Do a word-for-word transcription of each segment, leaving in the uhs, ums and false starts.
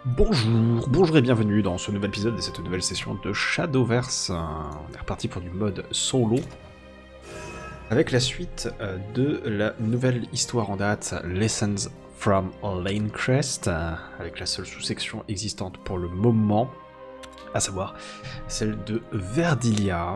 Bonjour, bonjour et bienvenue dans ce nouvel épisode de cette nouvelle session de Shadowverse. On est reparti pour du mode solo avec la suite de la nouvelle histoire en date, Lessons from Lanecrest, avec la seule sous-section existante pour le moment, à savoir celle de Verdilia,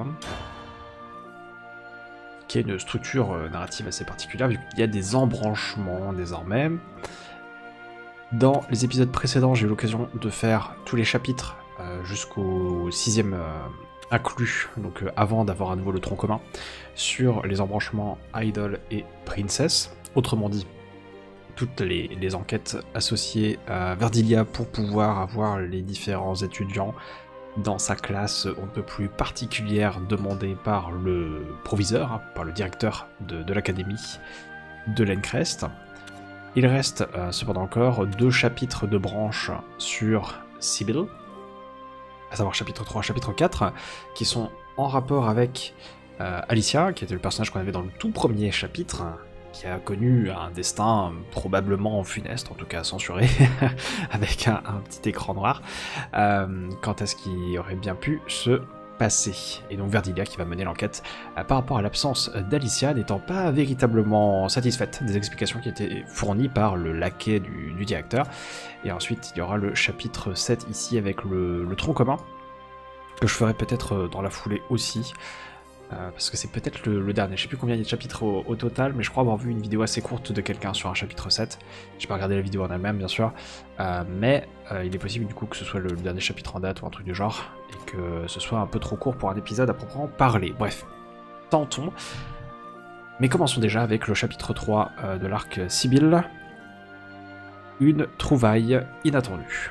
qui est une structure narrative assez particulière vu qu'il y a des embranchements désormais. Dans les épisodes précédents, j'ai eu l'occasion de faire tous les chapitres euh, jusqu'au sixième euh, inclus, donc euh, avant d'avoir à nouveau le tronc commun, sur les embranchements Idol et Princess. Autrement dit, toutes les, les enquêtes associées à Verdilia pour pouvoir avoir les différents étudiants dans sa classe on ne peut plus particulière demandée par le proviseur, hein, par le directeur de, de l'académie de Lanecrest. Il reste euh, cependant encore deux chapitres de branche sur Sybil, à savoir chapitre trois, chapitre quatre, qui sont en rapport avec euh, Alicia, qui était le personnage qu'on avait dans le tout premier chapitre, qui a connu un destin probablement funeste, en tout cas censuré, avec un, un petit écran noir, euh, quant à ce qui aurait bien pu se passé. Et donc Verdilia qui va mener l'enquête euh, par rapport à l'absence d'Alicia, n'étant pas véritablement satisfaite des explications qui étaient fournies par le laquais du, du directeur. Et ensuite il y aura le chapitre sept ici avec le, le tronc commun, que je ferai peut-être dans la foulée aussi, euh, parce que c'est peut-être le, le dernier. Je sais plus combien il y a de chapitres au, au total, mais je crois avoir vu une vidéo assez courte de quelqu'un sur un chapitre sept. J'ai pas regardé la vidéo en elle-même bien sûr, euh, mais euh, il est possible du coup que ce soit le, le dernier chapitre en date ou un truc du genre, et que ce soit un peu trop court pour un épisode à proprement parler. Bref, tentons. Mais commençons déjà avec le chapitre trois euh, de l'arc Sybil. Une trouvaille inattendue.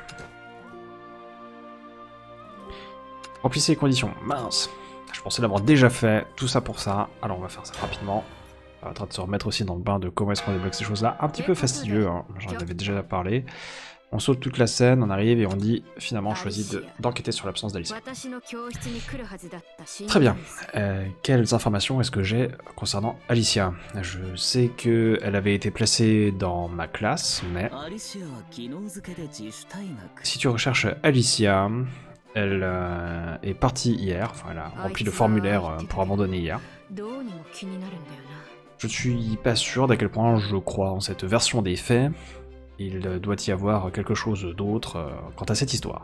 Remplissez les conditions. Mince. Je pensais l'avoir déjà fait. Tout ça pour ça. Alors on va faire ça rapidement. On va en train de se remettre aussi dans le bain de comment est-ce qu'on débloque ces choses-là. Un petit peu fastidieux, hein. J'en avais déjà parlé. On saute toute la scène, on arrive et on dit finalement on choisit d'enquêter sur l'absence d'Alicia. Très bien. Euh, quelles informations est-ce que j'ai concernant Alicia? Je sais qu'elle avait été placée dans ma classe, mais si tu recherches Alicia, elle euh, est partie hier, enfin elle a rempli le formulaire euh, pour abandonner hier. Je suis pas sûr d'à quel point je crois en cette version des faits. Il doit y avoir quelque chose d'autre euh, quant à cette histoire.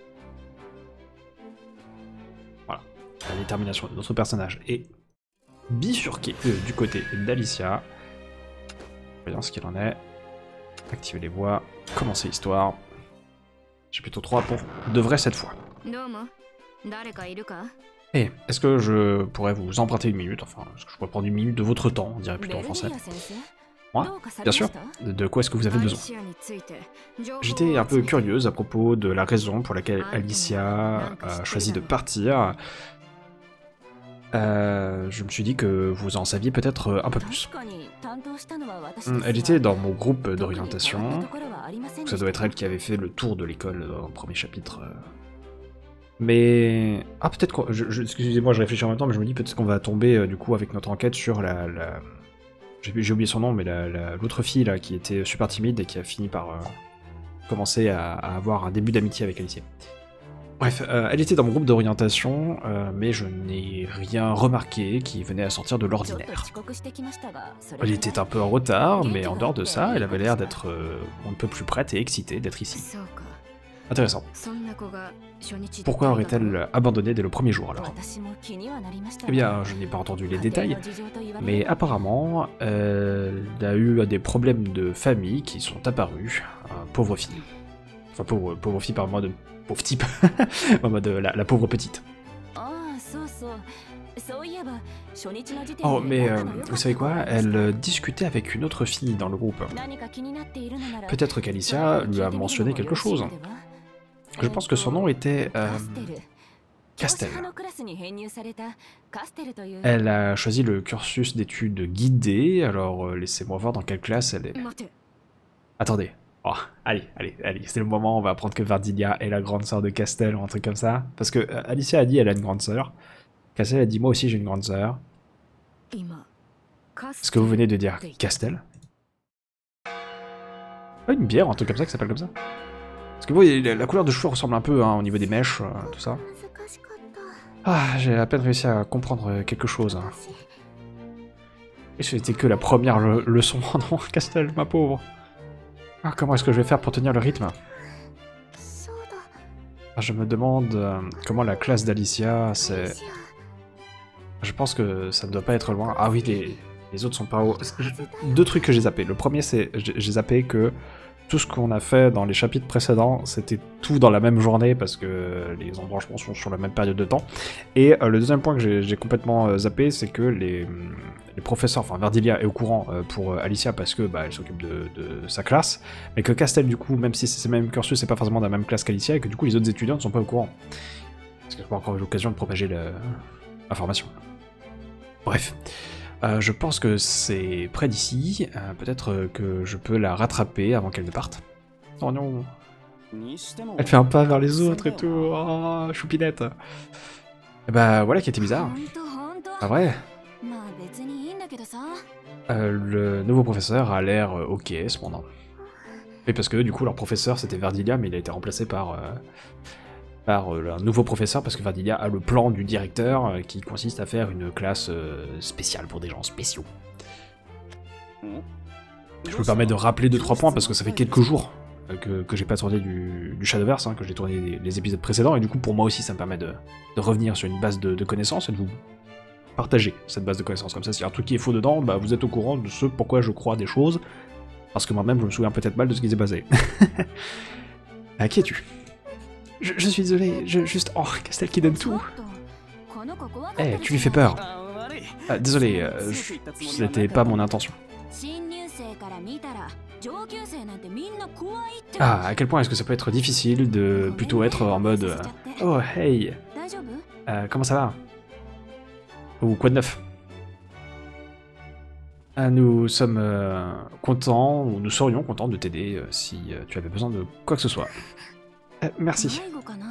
Voilà. La détermination de notre personnage est bifurquée euh, du côté d'Alicia. Voyons ce qu'il en est. Activer les voix. Commencer l'histoire. J'ai plutôt trois pour de vrai cette fois. Et hey, est-ce que je pourrais vous emprunter une minute? Enfin, est-ce que je pourrais prendre une minute de votre temps? On dirait plutôt en français. Moi, bien sûr. De quoi est-ce que vous avez besoin? J'étais un peu curieuse à propos de la raison pour laquelle Alicia a choisi de partir. Euh, je me suis dit que vous en saviez peut-être un peu plus. Elle était dans mon groupe d'orientation. Ça doit être elle qui avait fait le tour de l'école dans le premier chapitre. Mais... Ah, peut-être qu'on... Excusez-moi, je réfléchis en même temps, mais je me dis peut-être qu'on va tomber, euh, du coup, avec notre enquête sur la... la... J'ai oublié son nom, mais l'autre fille, là, qui était super timide et qui a fini par euh, commencer à, à avoir un début d'amitié avec Alicia. Bref, euh, elle était dans mon groupe d'orientation, euh, mais je n'ai rien remarqué qui venait à sortir de l'ordinaire. Elle était un peu en retard, mais en dehors de ça, elle avait l'air d'être euh, un peu plus prête et excitée d'être ici. Intéressant. Pourquoi aurait-elle abandonné dès le premier jour alors? Eh bien, je n'ai pas entendu les détails, mais apparemment, euh, elle a eu des problèmes de famille qui sont apparus. Euh, pauvre fille. Enfin, pauvre, pauvre fille par moi de... Pauvre type. En mode la, la pauvre petite. Oh, mais euh, vous savez quoi? Elle euh, discutait avec une autre fille dans le groupe. Peut-être qu'Alicia lui a mentionné quelque chose. Je pense que son nom était... Euh, Castel. Elle a choisi le cursus d'études guidées, alors euh, laissez-moi voir dans quelle classe elle est. Attendez. Oh, allez, allez, allez, c'est le moment, on va apprendre que Verdilia est la grande sœur de Castel ou un truc comme ça. Parce que euh, Alicia a dit elle a une grande sœur. Castel a dit moi aussi j'ai une grande sœur. Est-ce que vous venez de dire Castel? Pas une bière, un truc comme ça qui s'appelle comme ça? Parce que vous voyez, la, la couleur de cheveux ressemble un peu hein, au niveau des mèches, euh, tout ça. Ah, j'ai à peine réussi à comprendre quelque chose. Hein. Et c'était que la première le leçon. Oh non, Castel, ma pauvre. Ah, comment est-ce que je vais faire pour tenir le rythme? Ah, je me demande euh, comment la classe d'Alicia, c'est... Je pense que ça ne doit pas être loin. Ah oui, les, les autres sont pas hauts. Deux trucs que j'ai zappé. Le premier, c'est j'ai zappé que tout ce qu'on a fait dans les chapitres précédents, c'était tout dans la même journée parce que les embranchements sont sur la même période de temps. Et euh, le deuxième point que j'ai complètement euh, zappé, c'est que les, les professeurs, enfin Verdilia est au courant euh, pour euh, Alicia parce que bah, elle s'occupe de, de sa classe, mais que Castel, du coup, même si c'est le même cursus, c'est pas forcément dans la même classe qu'Alicia, et que du coup les autres étudiants ne sont pas au courant. Parce que j'ai pas encore eu l'occasion de propager l'information. Bref. Euh, je pense que c'est près d'ici, euh, peut-être que je peux la rattraper avant qu'elle ne parte. Oh non. Elle fait un pas vers les autres et tout, oh, choupinette. Et bah voilà qui était bizarre. Pas vrai. Euh, le nouveau professeur a l'air euh, ok cependant. Et parce que du coup leur professeur c'était Verdilia mais il a été remplacé par... Euh, par euh, un nouveau professeur, parce que Verdilia a le plan du directeur euh, qui consiste à faire une classe euh, spéciale pour des gens spéciaux. Je me permets de rappeler deux trois points parce que ça fait quelques jours euh, que, que j'ai pas tourné du, du Shadowverse, hein, que j'ai tourné les, les épisodes précédents, et du coup pour moi aussi ça me permet de, de revenir sur une base de, de connaissances et de vous partager cette base de connaissances. Comme ça, s'il y a un truc qui est faux dedans, bah, vous êtes au courant de ce pourquoi je crois des choses, parce que moi-même je me souviens peut-être mal de ce qui s'est basé. À qui es-tu? Je, je suis désolé, je juste... Oh, Castel qui donne tout. Eh, hey, tu lui fais peur. Ah, désolé, euh, c'était pas mon intention. Ah, à quel point est-ce que ça peut être difficile de plutôt être en mode... Euh, oh, hey, euh, comment ça va? Ou quoi de neuf? Ah, nous sommes euh, contents, ou nous serions contents de t'aider euh, si euh, tu avais besoin de quoi que ce soit. Euh, merci.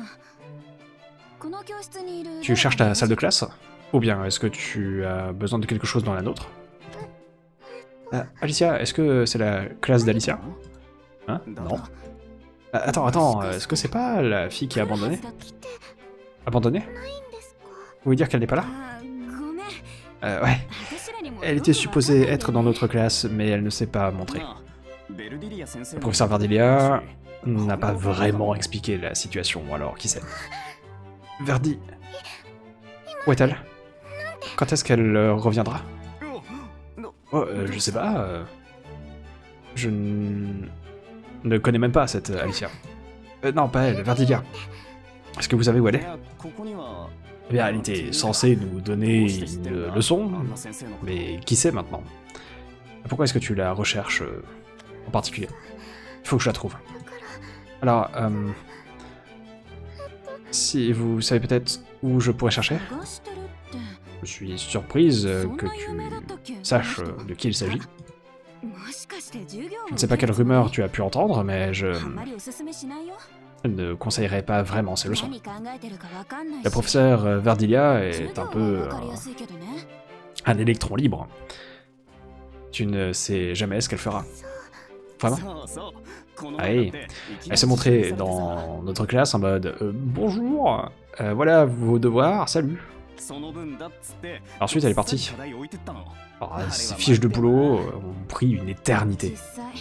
Tu cherches ta salle de classe? Ou bien est-ce que tu as besoin de quelque chose dans la nôtre? euh, Alicia, est-ce que c'est la classe d'Alicia? Hein? Non. Euh, attends, attends, est-ce que c'est pas la fille qui a abandonné? Abandonné? Vous voulez dire qu'elle n'est pas là? Euh, ouais. Elle était supposée être dans notre classe, mais elle ne s'est pas montrée. Le professeur Verdilia n'a pas vraiment expliqué la situation, alors qui sait? Verdi... Où est-elle? Quand est-ce qu'elle euh, reviendra? Oh, euh, je sais pas... Euh... Je ne connais même pas cette Alicia. Euh, non, pas elle, Verdilia. Est-ce que vous savez où elle est? Eh bien, elle était censée nous donner une leçon, mais qui sait maintenant? Pourquoi est-ce que tu la recherches euh, en particulier? Il faut que je la trouve. Alors, euh, si vous savez peut-être où je pourrais chercher? Je suis surprise que tu saches de qui il s'agit. Je ne sais pas quelle rumeur tu as pu entendre, mais je ne conseillerais pas vraiment ces leçons. Le professeur Verdilia est un peu euh, un électron libre. Tu ne sais jamais ce qu'elle fera. Vraiment? Allez, elle s'est montrée dans notre classe en mode euh, bonjour, euh, voilà vos devoirs, salut. Ensuite elle est partie. Alors, ces fiches de boulot ont pris une éternité.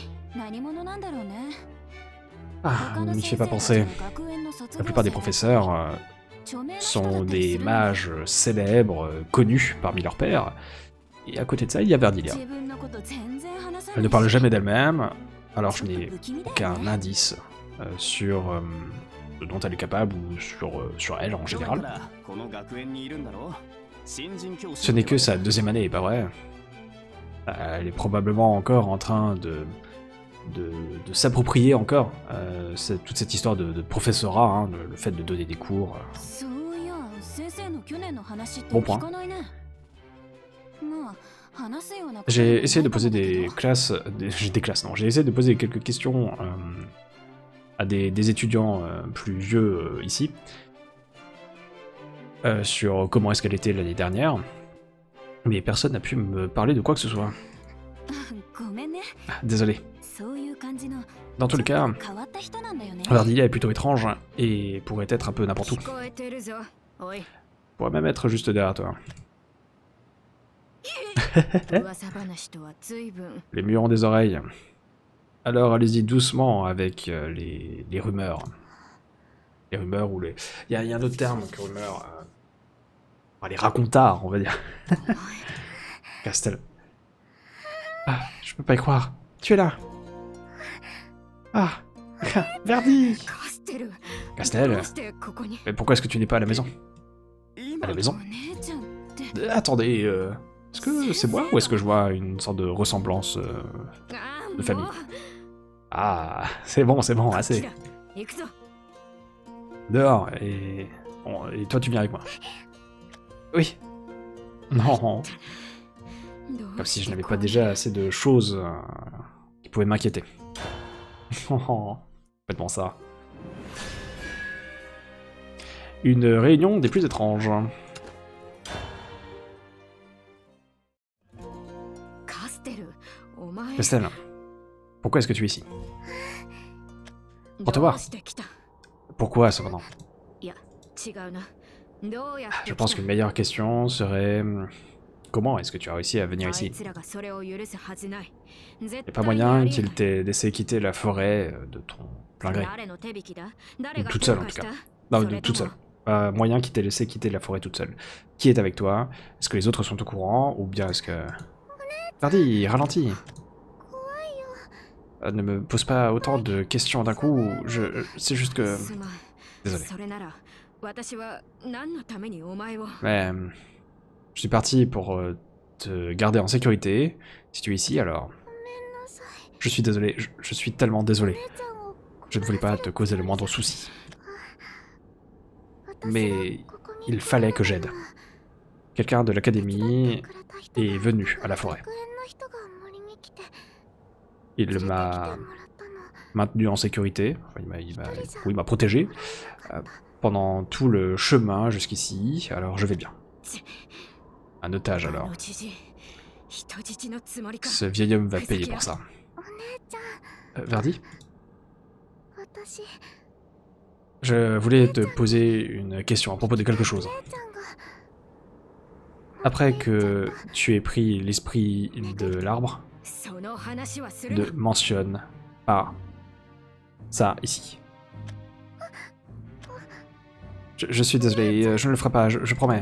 Ah, ne m'y fais pas penser. La plupart des professeurs euh, sont des mages célèbres, connus parmi leurs pairs. Et à côté de ça, il y a Verdilia. Elle ne parle jamais d'elle-même, alors je n'ai aucun indice euh, sur euh, ce dont elle est capable ou sur, euh, sur elle en général. Ce n'est que sa deuxième année, pas vrai? Elle est probablement encore en train de, de, de s'approprier encore euh, cette, toute cette histoire de, de professorat, hein, le, le fait de donner des cours. Bon point. J'ai essayé de poser des classes, des, des classes non, j'ai essayé de poser quelques questions euh, à des, des étudiants euh, plus vieux euh, ici, euh, sur comment est-ce qu'elle était l'année dernière, mais personne n'a pu me parler de quoi que ce soit. Ah, désolé. Dans tous les cas, Vardilia est plutôt étrange et pourrait être un peu n'importe où. Pourrait même être juste derrière toi. Les murs ont des oreilles. Alors allez-y doucement avec euh, les, les rumeurs. Les rumeurs ou les... Il y, a, il y a un autre terme que rumeurs. Euh... Enfin, les racontards, on va dire. Castel. Ah, je peux pas y croire. Tu es là. Ah, Verdi. Castel. Mais pourquoi est-ce que tu n'es pas à la maison? À la maison? euh, Attendez, euh, est-ce que c'est moi ou est-ce que je vois une sorte de ressemblance euh, de famille? Ah, c'est bon, c'est bon, assez. Dehors, et... Bon, et toi tu viens avec moi. Oui. Non. Comme si je n'avais pas déjà assez de choses euh, qui pouvaient m'inquiéter. Complètement ça. Une réunion des plus étranges. Castel, pourquoi est-ce que tu es ici? Pour te voir. Pourquoi, cependant? Je pense qu'une meilleure question serait... Comment est-ce que tu as réussi à venir ici? Il n'y a pas moyen qu'il t'ait laissé quitter la forêt de ton plein gré. Ou toute seule, en tout cas. Non, de toute seule. Pas moyen qu'il t'ait laissé quitter la forêt toute seule. Qui est avec toi? Est-ce que les autres sont au courant? Ou bien est-ce que... Vardi, ralentis. Euh, ne me pose pas autant de questions d'un coup. Je... C'est juste que... Désolé. Mais... Je suis parti pour euh, te garder en sécurité. Si tu es ici, alors... Je suis désolé. Je, je suis tellement désolé. Je ne voulais pas te causer le moindre souci. Mais... il fallait que j'aide. Quelqu'un de l'académie est venu à la forêt. Il m'a maintenu en sécurité, enfin, il m'a protégé euh, pendant tout le chemin jusqu'ici, alors je vais bien. Un otage alors. Ce vieil homme va payer pour ça. Euh, Verdi? Je voulais te poser une question à propos de quelque chose. Après que tu aies pris l'esprit de l'arbre, ne mentionne pas ça ici. Je, je suis désolé, je ne le ferai pas, je, je promets.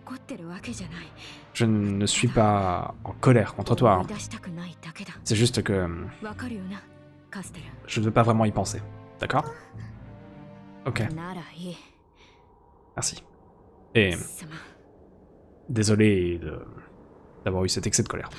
Je ne suis pas en colère contre toi. C'est juste que... je ne veux pas vraiment y penser. D'accord? Ok. Merci. Et... désolé d'avoir eu cet excès de colère.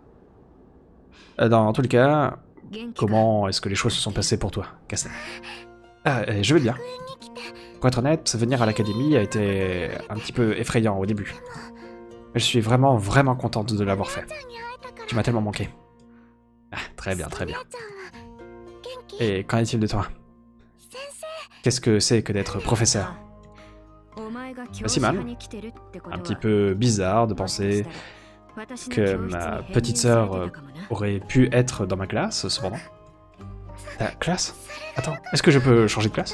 Dans tous les cas, comment est-ce que les choses se sont passées pour toi, Castel? Ah, je vais bien. Pour être honnête, venir à l'académie a été un petit peu effrayant au début. Mais je suis vraiment, vraiment contente de l'avoir fait. Tu m'as tellement manqué. Ah, très bien, très bien. Et qu'en est-il de toi? Qu'est-ce que c'est que d'être professeur? Pas si mal. Un petit peu bizarre de penser que ma petite sœur aurait pu être dans ma classe, cependant. Ta classe? Attends, est-ce que je peux changer de classe?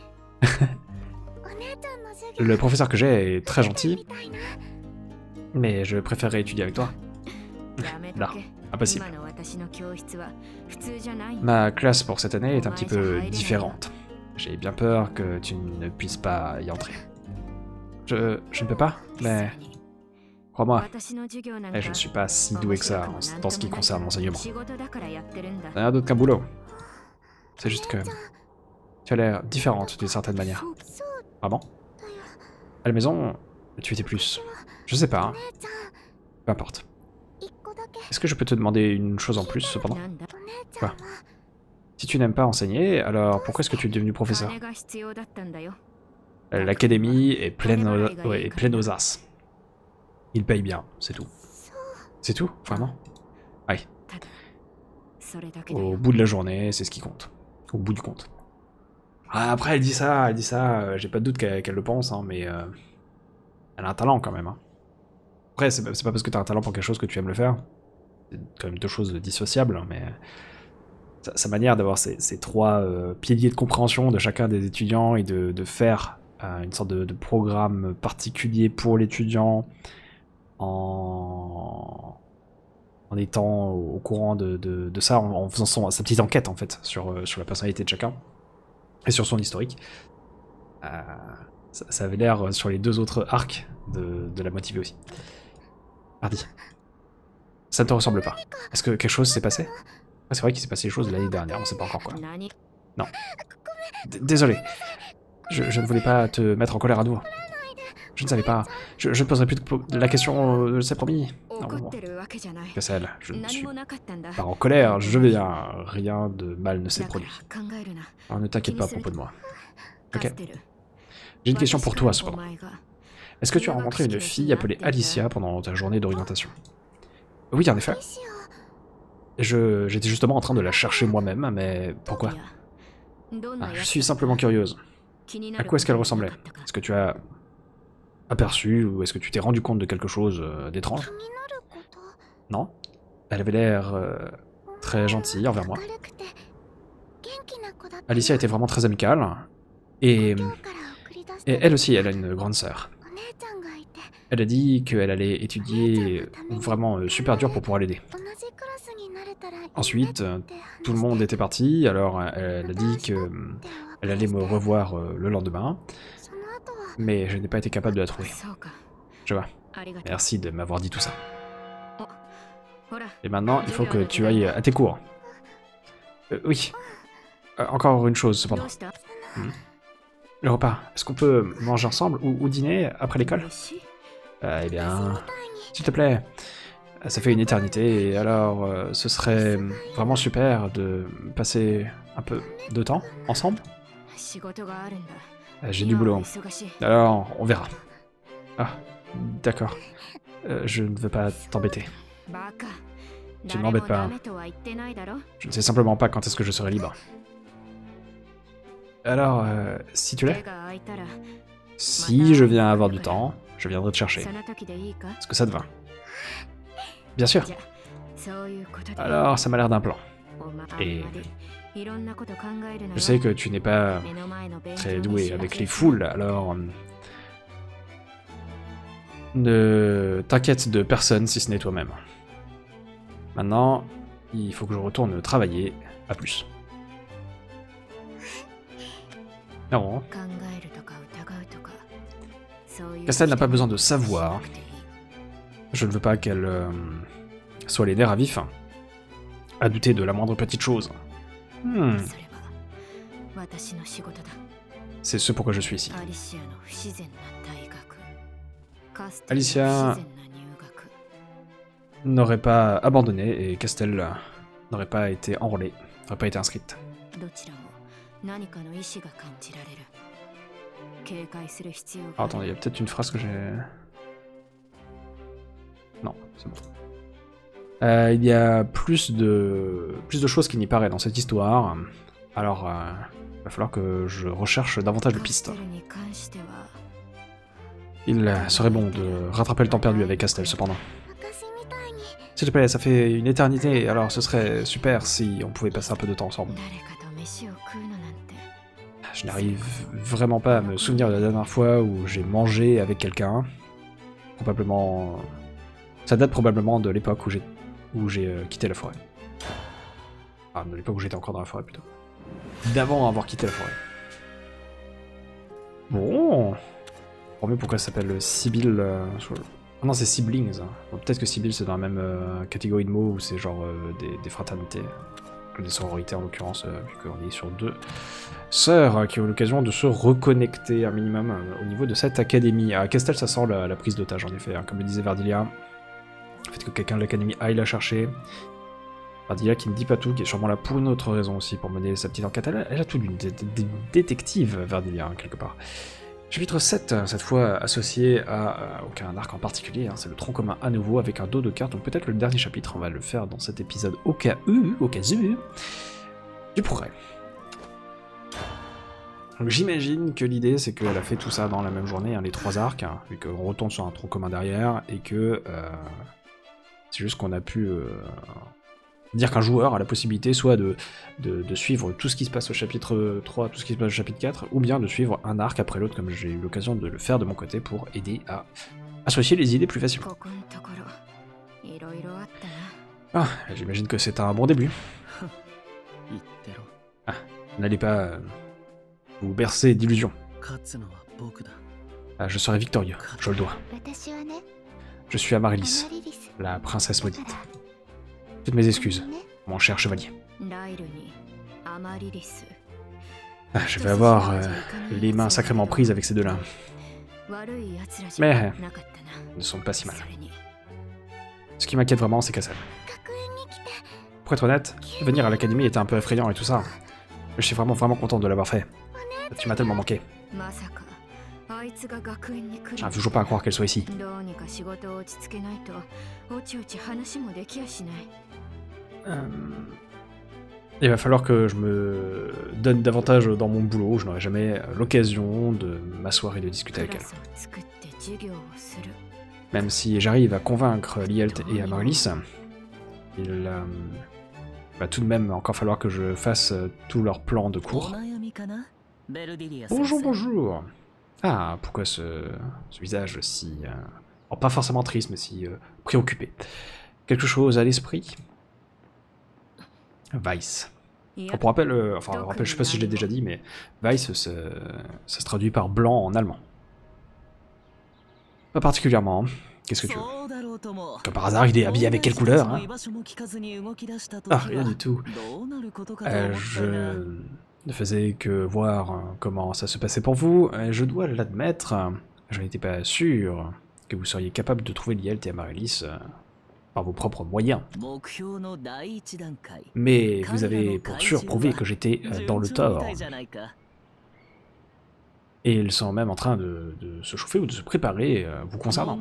Le professeur que j'ai est très gentil, mais je préférerais étudier avec toi. Non, impossible. Ma classe pour cette année est un petit peu différente. J'ai bien peur que tu ne puisses pas y entrer. Je, je ne peux pas, mais... crois-moi, je ne suis pas si doué que ça dans ce qui concerne l'enseignement. Rien d'autre qu'un boulot. C'est juste que... tu as l'air différente d'une certaine manière. Vraiment? À la maison, tu étais plus... je sais pas. Hein. Peu importe. Est-ce que je peux te demander une chose en plus, cependant? Quoi? Si tu n'aimes pas enseigner, alors pourquoi est-ce que tu es devenu professeur? L'académie est pleine, aux... ouais, est pleine aux as. Il paye bien, c'est tout. C'est tout? Vraiment? Oui. Au bout de la journée, c'est ce qui compte. Au bout du compte. Ah, après, elle dit ça, elle dit ça, euh, j'ai pas de doute qu'elle qu'elle le pense, hein, mais... Euh, elle a un talent, quand même. Hein. Après, c'est pas, pas parce que t'as un talent pour quelque chose que tu aimes le faire. C'est quand même deux choses dissociables, hein, mais... sa, sa manière d'avoir ces, ces trois euh, piliers de compréhension de chacun des étudiants et de, de faire euh, une sorte de, de programme particulier pour l'étudiant en, en étant au courant de, de, de ça, en, en faisant son, sa petite enquête en fait sur, euh, sur la personnalité de chacun et sur son historique. Euh, ça, ça avait l'air sur les deux autres arcs de, de la motiver aussi. Mardi. Ça ne te ressemble pas. Est-ce que quelque chose s'est passé? C'est vrai qu'il s'est passé des choses l'année dernière, on sait pas encore quoi. Non. D Désolé. Je, je ne voulais pas te mettre en colère à nouveau. Je ne savais pas. Je, je ne poserai plus de la question, euh, c'est promis. Non, bon. Cassel, je ne suis pas en colère, je viens. Rien de mal ne s'est produit. Alors ne t'inquiète pas à propos de moi. Ok. J'ai une question pour toi, cependant. Est-ce que tu as rencontré une fille appelée Alicia pendant ta journée d'orientation? Oui, en effet. Je, j'étais justement en train de la chercher moi-même, mais pourquoi? Ah, je suis simplement curieuse. À quoi est-ce qu'elle ressemblait? Est-ce que tu as aperçu ou est-ce que tu t'es rendu compte de quelque chose euh, d'étrange? Non? Elle avait l'air euh, très gentille envers moi. Alicia était vraiment très amicale. Et, et elle aussi, elle a une grande sœur. Elle a dit qu'elle allait étudier vraiment euh, super dur pour pouvoir l'aider. Ensuite, euh, tout le monde était parti, alors elle a dit que euh, elle allait me revoir euh, le lendemain, mais je n'ai pas été capable de la trouver. Je vois. Merci de m'avoir dit tout ça. Et maintenant, il faut que tu ailles à tes cours. Euh, oui. Euh, encore une chose, cependant. Hmm. Le repas, est-ce qu'on peut manger ensemble ou, ou dîner après l'école? Euh, eh bien, s'il te plaît, ça fait une éternité, et alors euh, ce serait vraiment super de passer un peu de temps ensemble. Euh, J'ai du boulot, alors on verra. Ah, d'accord. Euh, je ne veux pas t'embêter. Tu ne m'embêtes pas. Je ne sais simplement pas quand est-ce que je serai libre. Alors, euh, si tu l'es, si je viens avoir du temps, je viendrai te chercher. Est-ce que ça te va? Bien sûr. Alors, ça m'a l'air d'un plan. Et je sais que tu n'es pas très doué avec les foules, alors ne t'inquiète de personne si ce n'est toi-même. Maintenant, il faut que je retourne travailler. À plus. Non. Castel n'a pas besoin de savoir. Je ne veux pas qu'elle euh, soit les nerfs à vif, à douter de la moindre petite chose. Hmm. C'est ce pourquoi je suis ici. Alicia n'aurait pas abandonné et Castel n'aurait pas été enrôlée, n'aurait pas été inscrite. Ah, attendez, il y a peut-être une phrase que j'ai... Non, c'est bon. Euh, il y a plus de... plus de choses qui n'y paraît dans cette histoire. Alors, euh, il va falloir que je recherche davantage de pistes. Il serait bon de rattraper le temps perdu avec Castel, cependant. S'il te plaît, ça fait une éternité, alors ce serait super si on pouvait passer un peu de temps ensemble. Je n'arrive vraiment pas à me souvenir de la dernière fois où j'ai mangé avec quelqu'un. Probablement... Ça date probablement de l'époque où j'ai où j'ai euh, quitté la forêt. Ah, de l'époque où j'étais encore dans la forêt, plutôt. D'avant avoir quitté la forêt. Bon... Je ne sais pas pourquoi ça s'appelle Sibyl... Euh, sur... oh non, c'est Siblings. Hein. Bon, peut-être que Sibyl, c'est dans la même euh, catégorie de mots où c'est genre euh, des, des fraternités. Des sororités, en l'occurrence, euh, vu qu'on est sur deux sœurs euh, qui ont l'occasion de se reconnecter un minimum euh, au niveau de cette académie. À Castel, ça sent la, la prise d'otage, en effet. Hein, comme le disait Verdilia. Le fait que quelqu'un de l'académie aille la chercher. Verdilia qui ne dit pas tout, qui est sûrement là pour une autre raison aussi, pour mener sa petite enquête. Elle, elle a tout d'une dé dé détective, Verdilia, hein, quelque part. Chapitre sept, cette fois associé à euh, aucun arc en particulier, hein, c'est le tronc commun à nouveau avec un dos de cartes, donc peut-être le dernier chapitre, on va le faire dans cet épisode au cas où, au cas où, du progrès. Donc j'imagine que l'idée c'est qu'elle a fait tout ça dans la même journée, hein, les trois arcs, hein, vu qu'on retombe sur un tronc commun derrière, et que euh, c'est juste qu'on a pu euh, dire qu'un joueur a la possibilité soit de, de, de suivre tout ce qui se passe au chapitre trois, tout ce qui se passe au chapitre quatre, ou bien de suivre un arc après l'autre, comme j'ai eu l'occasion de le faire de mon côté pour aider à associer les idées plus facilement. Ah, j'imagine que c'est un bon début. Ah, n'allez pas euh, vous bercer d'illusions. Ah, je serai victorieux, je le dois. Je suis Amaryllis, la princesse maudite. Toutes mes excuses, mon cher chevalier. Ah, je vais avoir euh, les mains sacrément prises avec ces deux-là. Mais ils ne sont pas si mal. Ce qui m'inquiète vraiment, c'est Kassan. Pour être honnête, venir à l'académie était un peu effrayant et tout ça. Je suis vraiment vraiment content de l'avoir fait. Tu m'as tellement manqué. J'arrive toujours pas à croire qu'elle soit ici. Euh... Il va falloir que je me donne davantage dans mon boulot. Je n'aurai jamais l'occasion de m'asseoir et de discuter avec elle. Même si j'arrive à convaincre Lyelt et Amaryllis, il euh, va tout de même encore falloir que je fasse euh, tous leurs plans de cours. Bonjour, bonjour. Ah, pourquoi ce, ce visage si... Euh, oh, pas forcément triste, mais si euh, préoccupé. Quelque chose à l'esprit? Weiss. Oh, pour rappel, euh, enfin, rappel, je sais pas si je l'ai déjà dit, mais Weiss, ça, ça se traduit par blanc en allemand. Pas particulièrement. Qu'est-ce que tu veux? Comme par hasard, il est habillé avec quelle couleur, hein? Ah, rien du tout. Euh, je ne faisais que voir comment ça se passait pour vous. Je dois l'admettre, je n'étais pas sûr que vous seriez capable de trouver Lyelt et Amaryllis par vos propres moyens. Mais vous avez pour sûr prouvé que j'étais dans le tort. Et ils sont même en train de, de se chauffer ou de se préparer euh, vous concernant.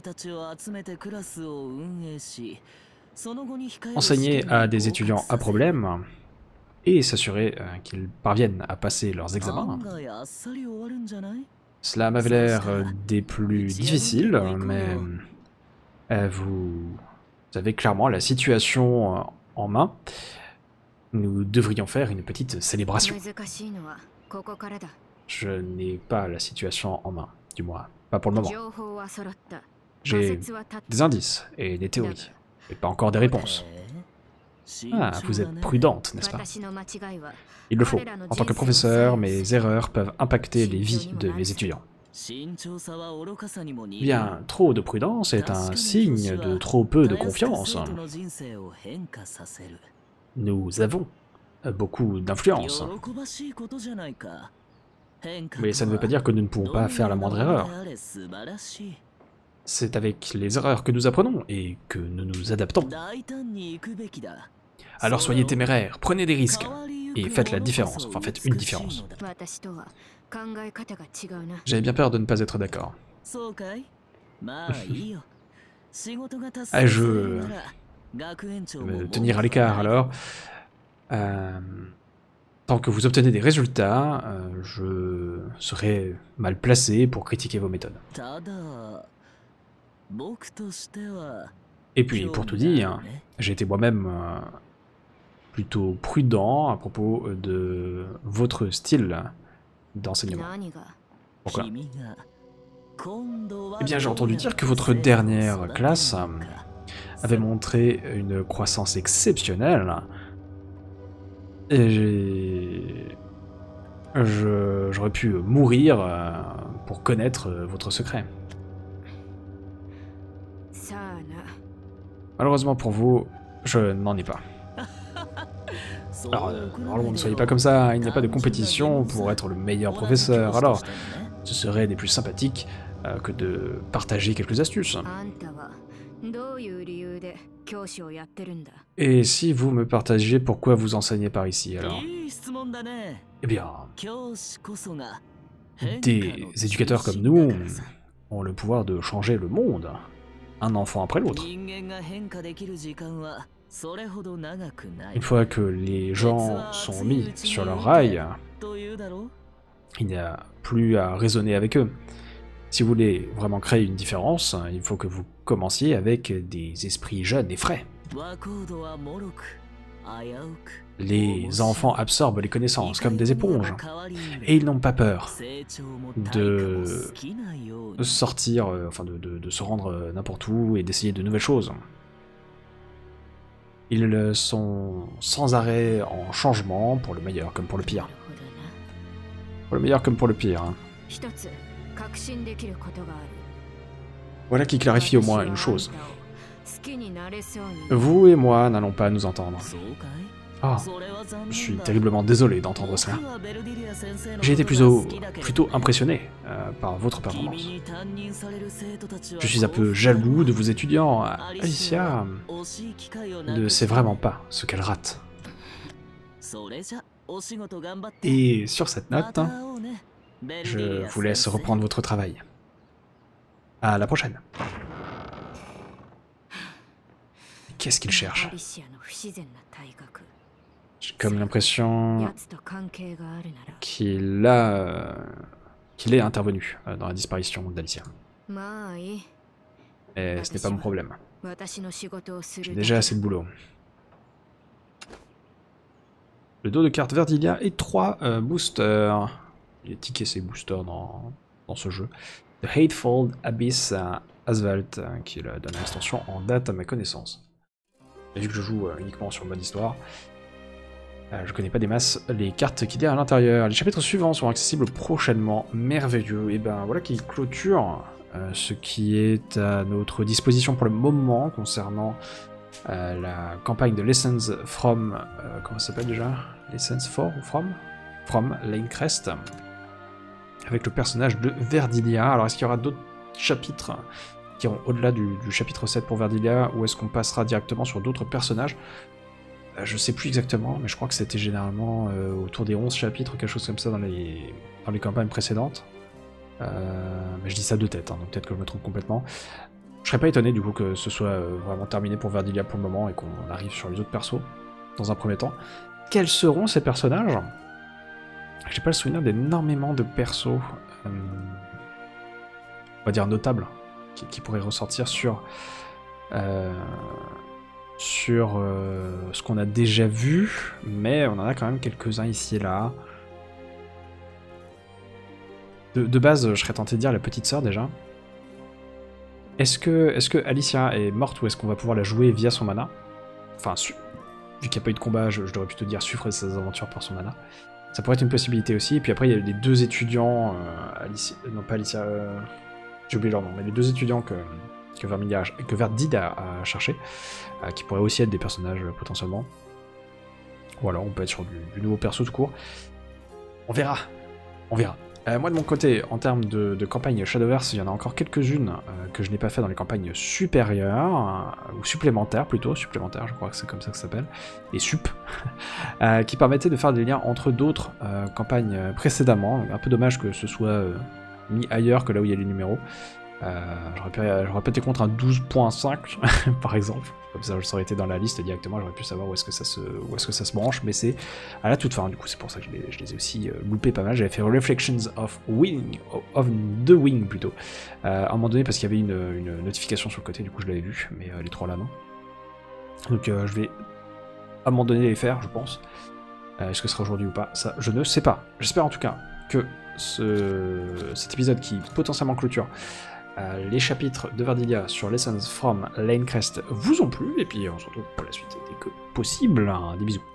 Enseigner à des étudiants à problème et s'assurer euh, qu'ils parviennent à passer leurs examens. Cela m'avait l'air euh, des plus difficiles, mais euh, vous avez clairement la situation euh, en main. Nous devrions faire une petite célébration. Je n'ai pas la situation en main, du moins, pas pour le moment. J'ai des indices et des théories, et pas encore des réponses. Ah, vous êtes prudente, n'est-ce pas? Il le faut. En tant que professeur, mes erreurs peuvent impacter les vies de mes étudiants. Bien, trop de prudence est un signe de trop peu de confiance. Nous avons beaucoup d'influence. Mais ça ne veut pas dire que nous ne pouvons pas faire la moindre erreur. C'est avec les erreurs que nous apprenons et que nous nous adaptons. Alors soyez téméraires, prenez des risques et faites la différence, enfin faites une différence. J'avais bien peur de ne pas être d'accord. Ah, je vais me tenir à l'écart alors. Euh... Tant que vous obtenez des résultats, euh, je serai mal placé pour critiquer vos méthodes. Et puis, pour tout dire, j'ai été moi-même euh, plutôt prudent à propos de votre style d'enseignement. Pourquoi? Eh bien, j'ai entendu dire que votre dernière classe avait montré une croissance exceptionnelle. Et j'aurais pu mourir euh, pour connaître euh, votre secret. Malheureusement pour vous, je n'en ai pas. Alors, euh, alors, ne soyez pas comme ça, il n'y a pas de compétition pour être le meilleur professeur, alors ce serait des plus sympathiques euh, que de partager quelques astuces. Et si vous me partagez pourquoi vous enseignez par ici, alors? Eh bien, des éducateurs comme nous ont le pouvoir de changer le monde, un enfant après l'autre. Une fois que les gens sont mis sur leur rail, il n'y a plus à raisonner avec eux. Si vous voulez vraiment créer une différence, il faut que vous commenciez avec des esprits jeunes et frais. Les enfants absorbent les connaissances comme des éponges, et ils n'ont pas peur de sortir, euh, enfin de, de, de se rendre n'importe où et d'essayer de nouvelles choses. Ils sont sans arrêt en changement, pour le meilleur comme pour le pire. Pour le meilleur comme pour le pire. Hein. Voilà qui clarifie au moins une chose. Vous et moi n'allons pas nous entendre. Ah, je suis terriblement désolé d'entendre cela. J'ai été plutôt, plutôt impressionné euh, par votre performance. Je suis un peu jaloux de vos étudiants. Alicia ne sait vraiment pas ce qu'elle rate. Et sur cette note, je vous laisse reprendre votre travail. À la prochaine. Qu'est-ce qu'il cherche? J'ai comme l'impression qu'il a... Euh, qu'il est intervenu euh, dans la disparition d'Alicia. Mais ce n'est pas mon problème. J'ai déjà assez de boulot. Le dos de carte Verdilia et trois euh, boosters. Il est tické ces boosters dans, dans ce jeu. The Hateful Abyss uh, Asphalt, uh, qui est la dernière extension en date à ma connaissance. Et vu que je joue uh, uniquement sur le mode histoire, uh, je connais pas des masses les cartes qu'il y a à l'intérieur. Les chapitres suivants sont accessibles prochainement. Merveilleux. Et ben voilà qui clôture uh, ce qui est à notre disposition pour le moment concernant uh, la campagne de Lessons from... Uh, comment ça s'appelle déjà? Lessons for ou from? From Lanecrest. Avec le personnage de Verdilia. Alors est-ce qu'il y aura d'autres chapitres qui iront au-delà du, du chapitre sept pour Verdilia, ou est-ce qu'on passera directement sur d'autres personnages? euh, Je sais plus exactement, mais je crois que c'était généralement euh, autour des onze chapitres, quelque chose comme ça dans les, dans les campagnes précédentes. Euh, mais je dis ça de tête, hein, donc peut-être que je me trompe complètement. Je serais pas étonné du coup que ce soit euh, vraiment terminé pour Verdilia pour le moment et qu'on arrive sur les autres persos dans un premier temps. Quels seront ces personnages? J'ai pas le souvenir d'énormément de persos, euh, on va dire notables, qui, qui pourraient ressortir sur, euh, sur euh, ce qu'on a déjà vu, mais on en a quand même quelques-uns ici et là. De, de base, je serais tenté de dire la petite sœur déjà. Est-ce que, est-ce que Alicia est morte ou est-ce qu'on va pouvoir la jouer via son mana? Enfin, vu qu'il n'y a pas eu de combat, je, je devrais plutôt dire suivre ses aventures par son mana. Ça pourrait être une possibilité aussi. Et puis après, il y a les deux étudiants, euh, Alicia, non pas Alicia, euh, j'ai oublié leur nom, mais les deux étudiants que, que, Vermilia, que Verdid a, a cherché, euh, qui pourraient aussi être des personnages euh, potentiellement. Ou alors on peut être sur du, du nouveau perso tout court. On verra. On verra. Euh, moi de mon côté, en termes de, de campagne Shadowverse, il y en a encore quelques-unes euh, que je n'ai pas fait dans les campagnes supérieures, euh, ou supplémentaires plutôt, supplémentaires, je crois que c'est comme ça que ça s'appelle, et sup, euh, qui permettaient de faire des liens entre d'autres euh, campagnes précédemment. Un peu dommage que ce soit euh, mis ailleurs que là où il y a les numéros. Euh, J'aurais pété contre un douze point cinq par exemple, comme ça ça aurait été dans la liste directement, j'aurais pu savoir où est-ce que ça se où est-ce que ça se branche, mais c'est à la toute fin, du coup c'est pour ça que je les, je les ai aussi euh, loupés pas mal. J'avais fait Reflections of Wing, of the Wing plutôt, euh, à un moment donné parce qu'il y avait une, une notification sur le côté, du coup je l'avais vu, mais euh, les trois là non. Donc euh, je vais à un moment donné les faire, je pense. Euh, est-ce que ce sera aujourd'hui ou pas? Ça, je ne sais pas. J'espère en tout cas que ce, cet épisode qui potentiellement clôture Euh, les chapitres de Verdilia sur Lessons from Lanecrest vous ont plu, et puis on se retrouve pour la suite dès que possible. Des bisous.